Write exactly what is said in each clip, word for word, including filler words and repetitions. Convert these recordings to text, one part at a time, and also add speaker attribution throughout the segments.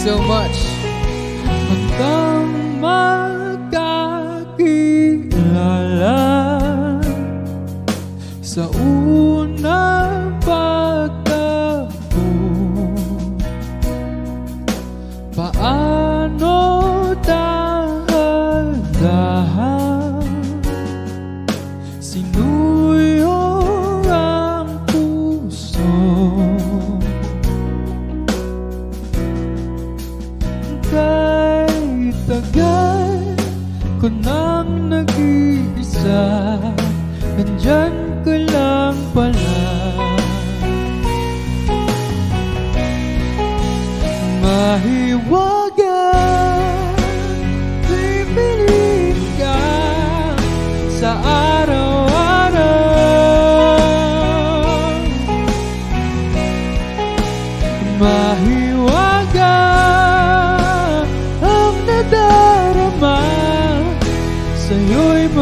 Speaker 1: so much.
Speaker 2: Hanggang magkakilala sa unang pagtagpo, paano dahan-dahan sinuyo ang puso, kay tagal ko nang nag-iisa, nandyan ka lang pala. Mahiwagang pipiliin ka sa araw-araw. Mahiwagang ang nadarama sa'yo'y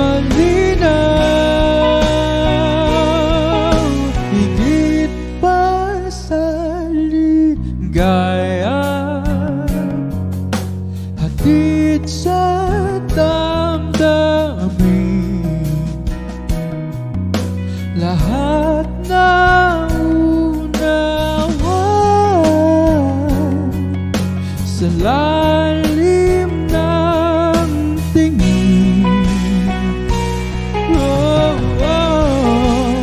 Speaker 2: malinaw, higit pa sa ligaya, hatid sa damdamin, lahat na unawan sa lalim ng tingin. Oh, oh,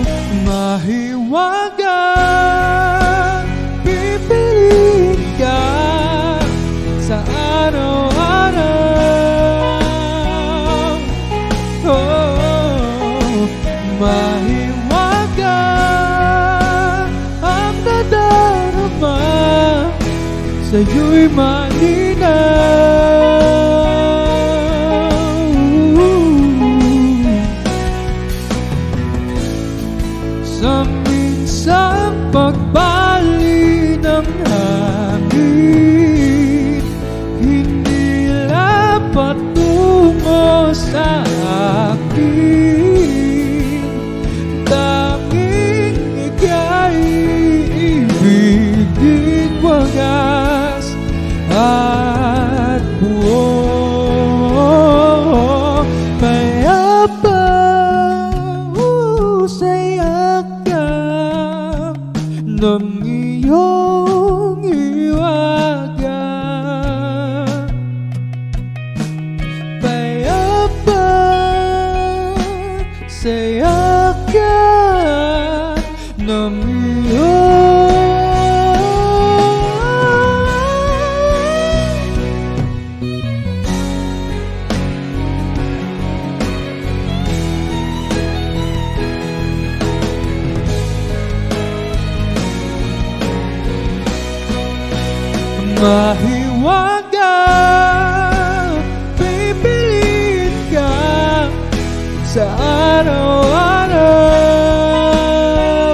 Speaker 2: mahiwagang pipiliin ka sa araw-araw. Oh, mahiwagang ang nadarama sa'yo'y malinaw. Sa minsang pagbali ng hangin, hindi patungo sa akin, tanging ika'y ibigin wagas at buo. Kaya pa usaya ka ng iyong iwaga, saya ka ng mahiwagang pipiliin ka sa araw-araw.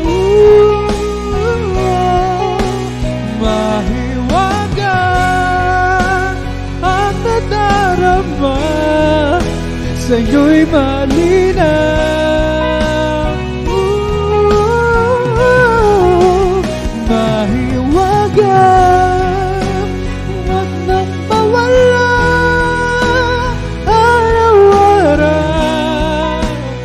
Speaker 2: Mahiwagang ang nadarama sa'yo'y malinaw. Mahiwagang wag nang mawala araw-araw.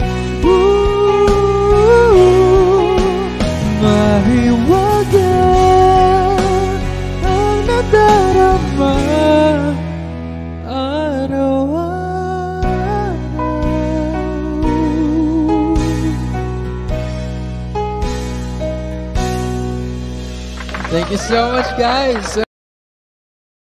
Speaker 2: Mahiwagang ang nadarama araw-araw.
Speaker 1: Thank you so much, guys.